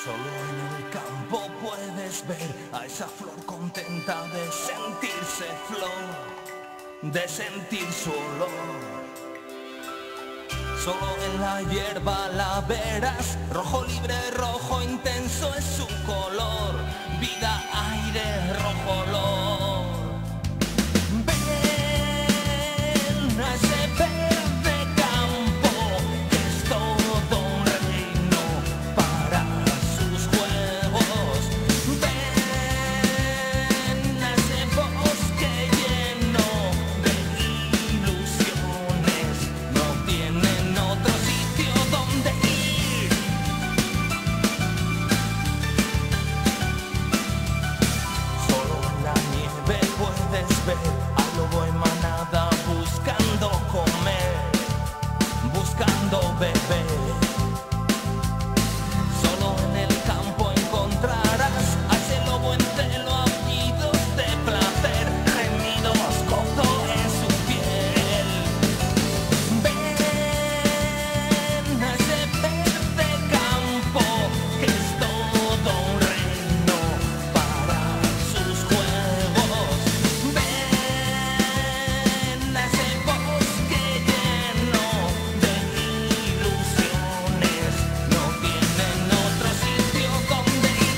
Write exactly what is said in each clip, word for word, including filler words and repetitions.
Solo en el campo puedes ver a esa flor contenta de sentirse flor, de sentir su olor. Solo en la hierba la verás, rojo libre, rojo intenso es su color, vida, aire, rojo olor. Ven a ese verde campo que es todo un reino para sus juegos. Ven a ese bosque lleno de ilusiones, no tienen otro sitio donde ir. Solo en la nieve puedes ver al lobo en manada buscando comer, buscando beber. Solo en el campo encontrarás a ese lobo en celo, aullidos de placer, gemidos, gozo en su piel. Ven a ese verde campo que es todo un reino para sus juegos. Ven a ese bosque lleno de ilusiones, no tienen otro sitio donde ir.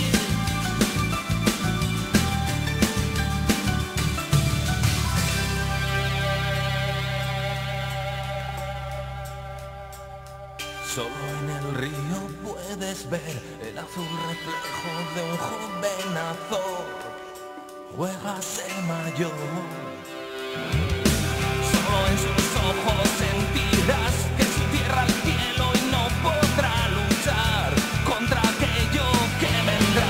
Solo en el río puedes ver el azul reflejo de un joven azor, juégase mayor. Solo en sus ojos sentirás que su tierra al cielo y no podrá luchar contra aquello que vendrá.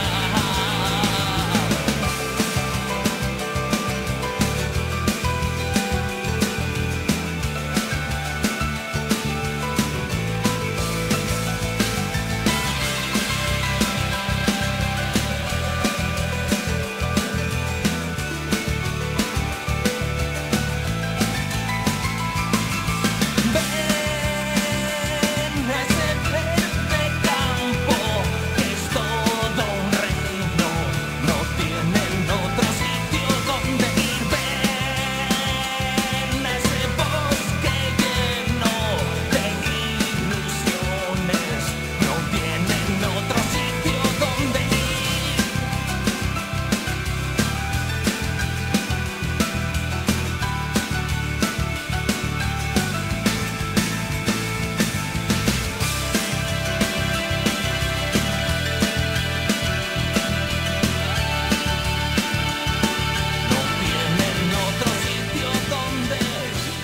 Ven a ese verde campo que es todo un reino, no tienen otro sitio donde ir. Ven a ese bosque lleno de ilusiones, no tienen otro sitio donde ir. No tienen otro sitio donde ir.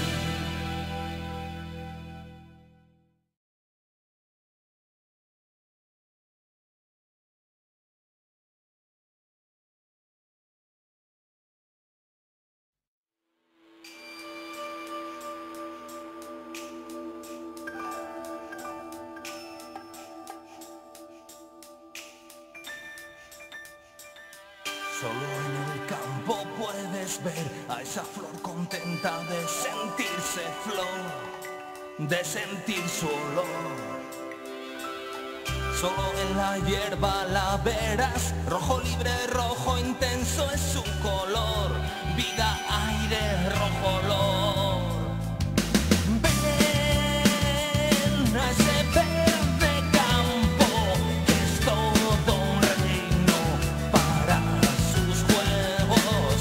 Solo en el campo puedes ver a esa flor contenta de sentirse flor, de sentir su olor. Solo en la hierba la verás, rojo libre, rojo intenso es su color, vida, aire, rojo olor. Ven a ese verde campo que es todo un reino para sus juegos.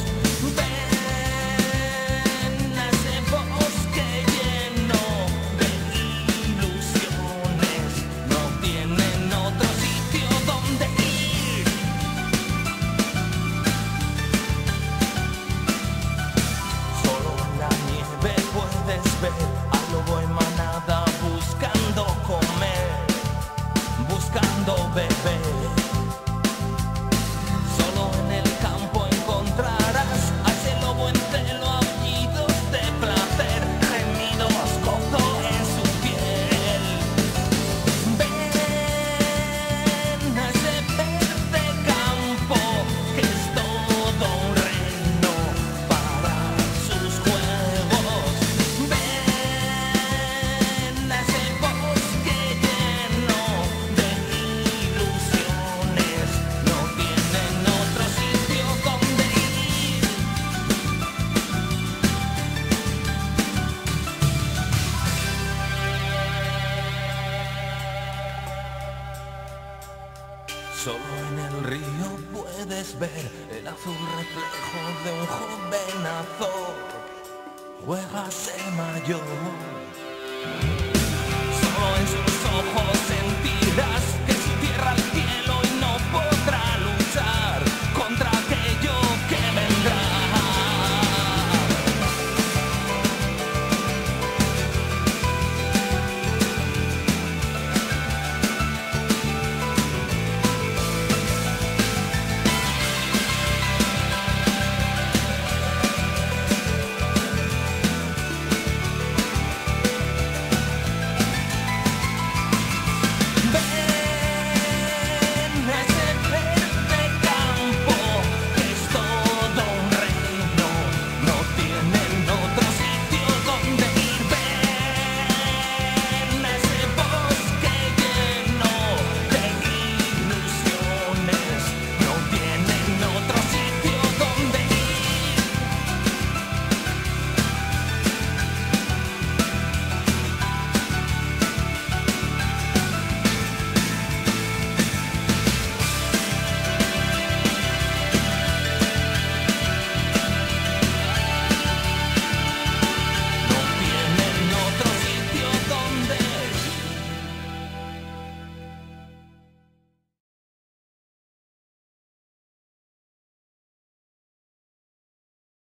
Ven a ese bosque lleno de ilusiones, no tienen otro sitio donde ir. Solo en la nieve puedes ver al lobo en manada buscando comer, buscando beber. Solo en el campo encontrarás a ese lobo en celo, aullidos de placer, gemidos, gozo en su piel. Ven a ese verde campo que es todo un reino para sus juegos. Ven a ese bosque lleno de ilusiones. Solo en el río puedes ver el azul reflejo de un joven azor. Juégase mayor.